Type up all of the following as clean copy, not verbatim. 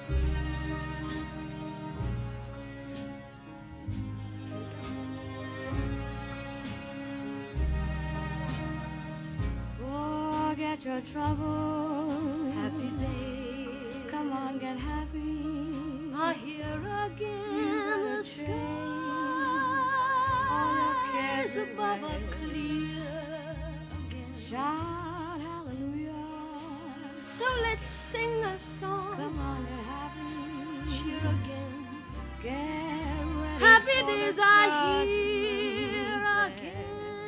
Forget your trouble, happy day. Come on, get happy. I hear again the skies. All your cares above are clear again. Shout hallelujah. So let's sing a song. Come on, get happy. Cheer again. Get ready. Happy days are here again.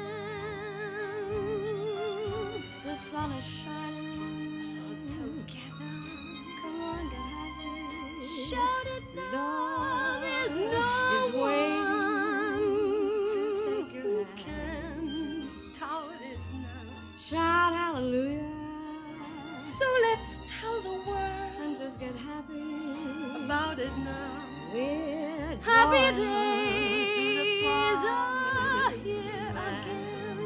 The sun is shining together. Come on, get happy. Shout it now. There's no one who can tout it now. Shout hallelujah. So let's tell the world and just get happy about it now. We're happy days are here again.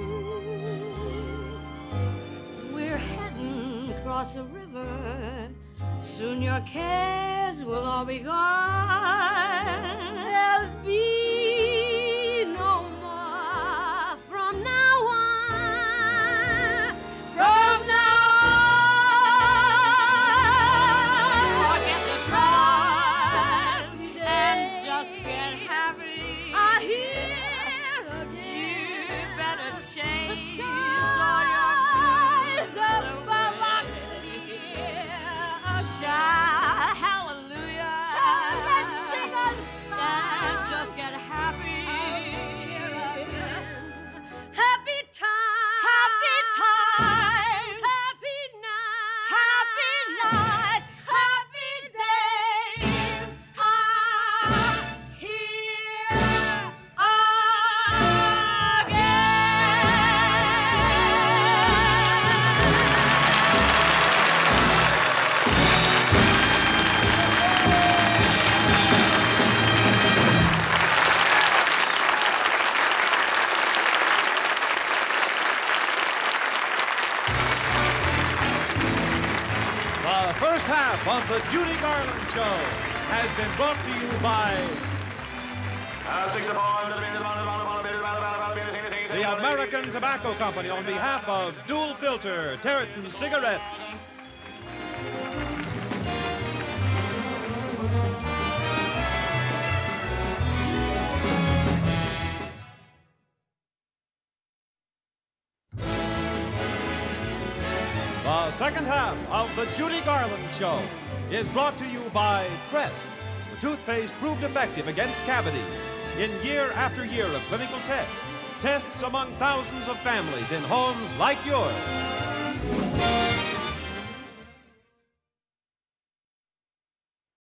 We're heading across the river. Soon your cares will all be gone. There'll be no more from now on. From now on, forget the troubles and just get happy. I hear again. You better change the skies above our clear. Shout hallelujah. So let's sing a song and just get happy. Cheer again. Happy times. Happy times. Happy nights. Happy nights. Happy days are here again. The first half of the Judy Garland Show has been brought to you by the American Tobacco Company on behalf of Dual Filter Territon Cigarettes. The second half of the Judy Garland Show is brought to you by Crest, the toothpaste proved effective against cavities in year after year of clinical tests among thousands of families in homes like yours.